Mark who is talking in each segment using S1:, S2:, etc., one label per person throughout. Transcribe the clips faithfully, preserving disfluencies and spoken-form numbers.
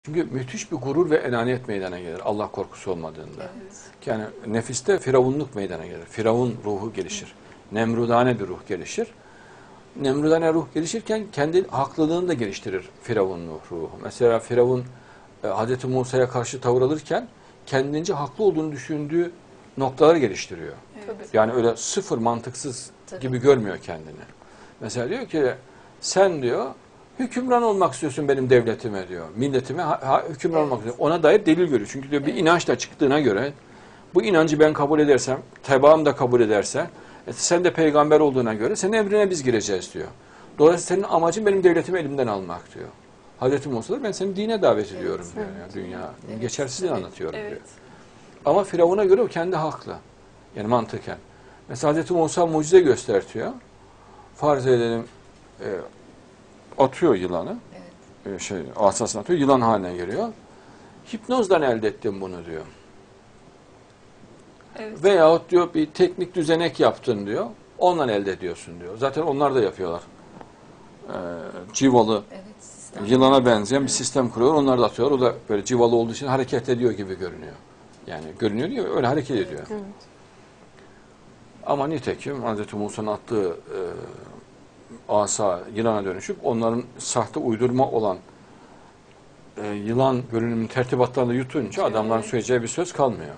S1: Çünkü müthiş bir gurur ve enaniyet meydana gelir Allah korkusu olmadığında.
S2: Evet.
S1: Yani nefiste firavunluk meydana gelir. Firavun ruhu gelişir. Nemrudane bir ruh gelişir. Nemrudane ruh gelişirken kendi haklılığını da geliştirir Firavun ruhu. Mesela Firavun e, Hazreti Musa'ya karşı tavır alırken kendince haklı olduğunu düşündüğü noktaları geliştiriyor.
S2: Evet.
S1: Yani öyle sıfır mantıksız
S2: Tabii.
S1: gibi görmüyor kendini. Mesela diyor ki sen diyor hükümran olmak istiyorsun benim devletime diyor. Milletime ha, ha, hükümran
S2: Evet.
S1: olmak istiyorsun. Ona dair delil görüyor. Çünkü diyor bir
S2: Evet.
S1: inançla çıktığına göre bu inancı ben kabul edersem, tebaam da kabul ederse, e, sen de peygamber olduğuna göre senin emrine biz gireceğiz diyor. Dolayısıyla senin amacın benim devletimi elimden almak diyor. Hazreti Musa da ben seni dine davet ediyorum
S2: Evet.
S1: diyor. Yani dünya
S2: Evet.
S1: geçersizliğini
S2: Evet.
S1: anlatıyorum
S2: Evet.
S1: diyor. Ama Firavun'a göre o kendi haklı. Yani mantıken. Mesela Hazreti Musa mucize göstertiyor. Farz edelim e, atıyor yılanı.
S2: Evet.
S1: E, şey asasını atıyor. Yılan haline geliyor. Hipnozdan elde ettim bunu diyor.
S2: Evet.
S1: Veyahut diyor bir teknik düzenek yaptın diyor. Ondan elde ediyorsun diyor. Zaten onlar da yapıyorlar. Ee, civalı,
S2: Evet, sistem.
S1: yılana benzeyen bir sistem kuruyor. Onlar da atıyorlar. O da böyle civalı olduğu için hareket ediyor gibi görünüyor. Yani görünüyor diyor, öyle hareket ediyor.
S3: Evet.
S1: Ama nitekim Hazreti Musa'nın attığı e, asa yılana dönüşüp onların sahte uydurma olan e, yılan görünümünün tertibatlarını yutunca adamların
S2: Evet.
S1: söyleyeceği bir söz kalmıyor.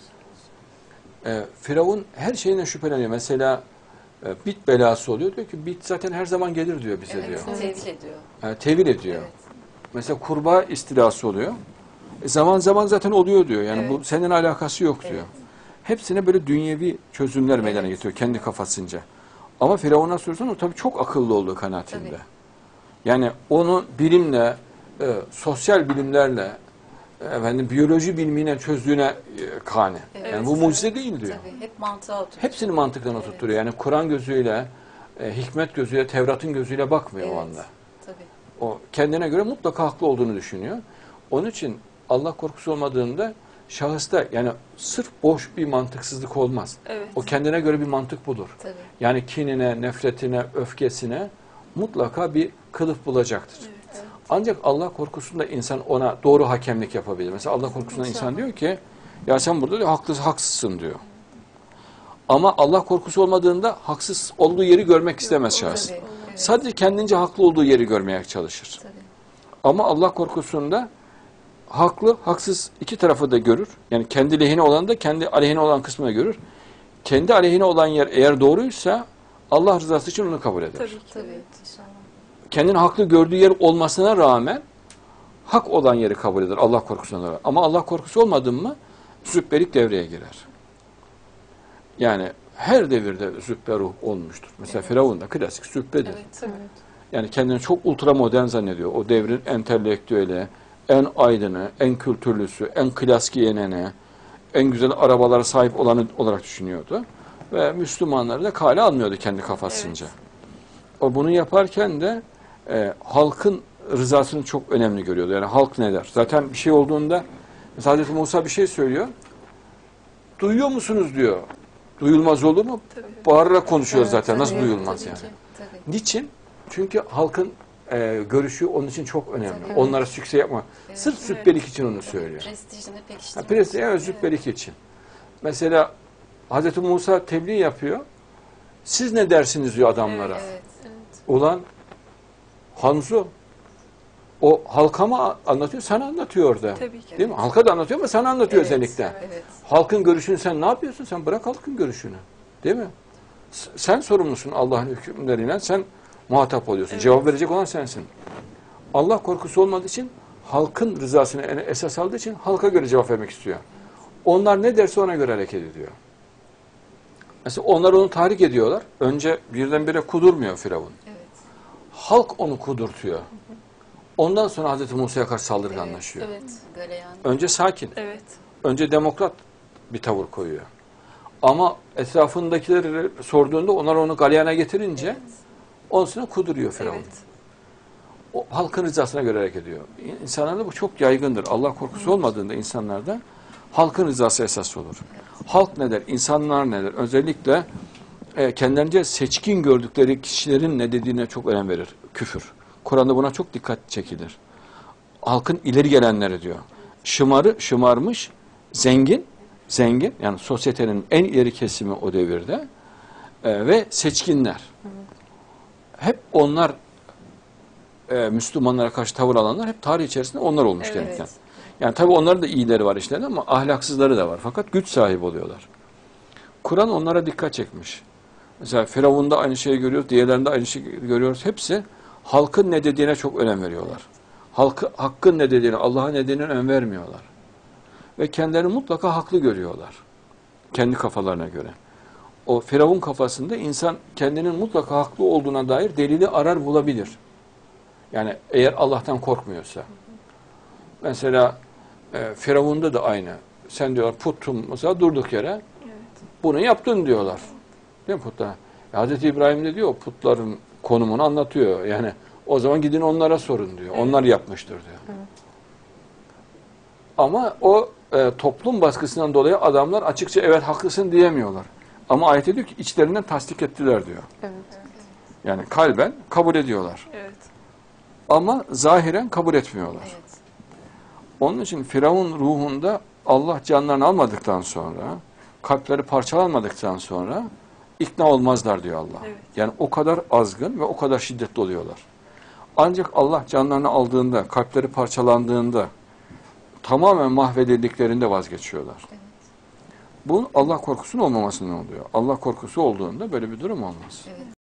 S1: E, Firavun her şeyine şüpheleniyor. Mesela e, bit belası oluyor. Diyor ki bit zaten her zaman gelir diyor bize
S2: Evet,
S1: diyor.
S2: tevil ediyor.
S1: Yani tevil ediyor.
S2: Evet.
S1: Mesela kurbağa istilası oluyor. E, zaman zaman zaten oluyor diyor. Yani
S2: Evet.
S1: bu senin alakası yok diyor.
S2: Evet.
S1: Hepsine böyle dünyevi çözümler meydana
S2: Evet.
S1: getiriyor kendi kafasınca. Ama Firavun'a sorarsan o tabii çok akıllı olduğu kanaatinde.
S2: Tabii.
S1: Yani onu bilimle, e, sosyal bilimlerle, e, efendim biyoloji bilimiyle çözdüğüne e, kani.
S2: Evet.
S1: Yani bu mucize değil diyor.
S2: Tabii, hep mantığa oturuyor.
S1: Hepsini mantıktan
S2: Evet.
S1: oturtuyor. Yani Kur'an gözüyle, e, hikmet gözüyle, Tevrat'ın gözüyle bakmıyor o
S2: Evet.
S1: anda.
S2: Tabii.
S1: O kendine göre mutlaka haklı olduğunu düşünüyor. Onun için Allah korkusu olmadığında şahısta yani sırf boş bir mantıksızlık olmaz.
S3: Evet.
S1: O kendine göre bir mantık budur.
S2: Tabii.
S1: Yani kinine, nefretine, öfkesine mutlaka bir kılıf bulacaktır.
S3: Evet.
S1: Ancak Allah korkusunda insan ona doğru hakemlik yapabilir. Mesela Allah korkusunda insan diyor ki ya sen burada diyor, haklı, haksızsın diyor. Ama Allah korkusu olmadığında haksız olduğu yeri görmek istemez şahıs.
S2: Tabii. Evet.
S1: Sadece kendince haklı olduğu yeri görmeye çalışır.
S2: Tabii.
S1: Ama Allah korkusunda haklı, haksız iki tarafı da görür. Yani kendi lehine olan da kendi aleyhine olan kısmını da görür. Kendi aleyhine olan yer eğer doğruysa Allah rızası için onu kabul eder.
S3: Tabii ki.
S2: Tabii.
S3: Evet.
S2: İnşallah.
S1: Kendini haklı gördüğü yer olmasına rağmen hak olan yeri kabul eder Allah korkusundan dolayı. Ama Allah korkusu olmadı mı zübbelik devreye girer. Yani her devirde zübbe ruh olmuştur. Mesela
S2: Evet.
S1: Firavun da klasik zübbedir.
S2: Evet.
S3: Evet.
S1: Yani kendini çok ultramodern zannediyor. O devrin entelektüeli, en aydını, en kültürlüsü, en klas giyineni, en güzel arabalara sahip olanı olarak düşünüyordu. Ve Müslümanları da kale almıyordu kendi kafasınca.
S2: Evet.
S1: O bunu yaparken de e, halkın rızasını çok önemli görüyordu. Yani halk ne der? Zaten bir şey olduğunda mesela Hazreti Musa bir şey söylüyor. Duyuyor musunuz diyor. Duyulmaz olur mu?
S3: Tabii.
S1: Bağırarak konuşuyor
S2: Evet,
S1: zaten. Nasıl
S2: tabii,
S1: duyulmaz
S2: tabii
S1: yani?
S2: ki, tabii.
S1: Niçin? Çünkü halkın e, görüşü onun için çok önemli.
S2: Evet.
S1: Onlara sükse yapma.
S2: Evet.
S1: Sırf
S3: Evet.
S1: zübbelik için onu söylüyor.
S2: Prestijini
S1: Ha,
S2: pekiştirmek.
S1: Prestij, evet,
S2: Evet.
S1: zübbelik için. Mesela Hazreti Musa tebliğ yapıyor. Siz ne dersiniz diyor adamlara.
S2: Evet.
S3: Evet.
S1: Ulan Hanzo o halka mı anlatıyor? Sana anlatıyor orada.
S3: Tabii ki.
S1: Değil mi? Halka da anlatıyor ama sana anlatıyor
S2: Evet,
S1: özellikle.
S2: Evet.
S1: Halkın görüşünü sen ne yapıyorsun? Sen bırak halkın görüşünü. Değil mi? S- Sen sorumlusun Allah'ın hükümleriyle. Sen muhatap oluyorsun.
S3: Evet.
S1: Cevap verecek olan sensin. Allah korkusu olmadığı için halkın rızasını en- esas aldığı için halka göre cevap vermek istiyor. Onlar ne derse ona göre hareket ediyor. Mesela onlar onu tahrik ediyorlar. Önce birdenbire kudurmuyor Firavun.
S2: Evet.
S1: Halk onu kudurtuyor. Ondan sonra Hazreti Musa'ya karşı saldırganlaşıyor.
S3: Evet.
S2: Galeyan.
S1: Önce sakin,
S3: Evet.
S1: önce demokrat bir tavır koyuyor. Ama etrafındakileri sorduğunda onlar onu galyana getirince
S2: Evet.
S1: ondan sonra kuduruyor Firavun.
S3: Evet.
S1: O halkın rızasına göre hareket ediyor. İnsanlarda bu çok yaygındır. Allah korkusu olmadığında insanlarda halkın rızası esas olur. Halk ne der? İnsanlar ne der? Özellikle e, kendilerince seçkin gördükleri kişilerin ne dediğine çok önem verir. Küfür. Kur'an'da buna çok dikkat çekilir. halkın ileri gelenleri diyor. Şımarı, şımarmış, zengin, zengin yani sosyetenin en ileri kesimi o devirde e, ve seçkinler. Hep onlar e, Müslümanlara karşı tavır alanlar hep tarih içerisinde onlar olmuş
S2: Evet.
S1: gereken. Yani tabii onların da iyileri var işlerinde ama ahlaksızları da var. Fakat güç sahibi oluyorlar. Kur'an onlara dikkat çekmiş. Mesela Firavun'da aynı şeyi görüyoruz, diğerlerinde aynı şeyi görüyoruz. Hepsi halkın ne dediğine çok önem veriyorlar. Halkı, hakkın ne dediğine, Allah'ın ne dediğine önem vermiyorlar. Ve kendilerini mutlaka haklı görüyorlar. Kendi kafalarına göre. O Firavun kafasında insan kendinin mutlaka haklı olduğuna dair delili arar bulabilir. Yani eğer Allah'tan korkmuyorsa. Mesela e, Firavun'da da aynı. Sen diyorlar puttum mesela durduk yere
S2: Evet.
S1: bunu yaptın diyorlar. Değil mi putlar? Hazreti İbrahim de diyor putların konumunu anlatıyor. Yani o zaman gidin onlara sorun diyor.
S2: Evet.
S1: Onlar yapmıştır diyor.
S2: Evet.
S1: Ama o e, toplum baskısından dolayı adamlar açıkça evet haklısın diyemiyorlar. Ama ayet diyor ki içlerinden tasdik ettiler diyor.
S2: Evet.
S1: Yani kalben kabul ediyorlar.
S2: Evet.
S1: Ama zahiren kabul etmiyorlar.
S2: Evet.
S1: Onun için Firavun ruhunda Allah canlarını almadıktan sonra, kalpleri parçalanmadıktan sonra ikna olmazlar diyor Allah.
S2: Evet.
S1: Yani o kadar azgın ve o kadar şiddetli oluyorlar. Ancak Allah canlarını aldığında, kalpleri parçalandığında, tamamen mahvedildiklerinde vazgeçiyorlar.
S2: Evet.
S1: Bu Allah korkusunun olmamasından oluyor. Allah korkusu olduğunda böyle bir durum olmaz.
S2: Evet.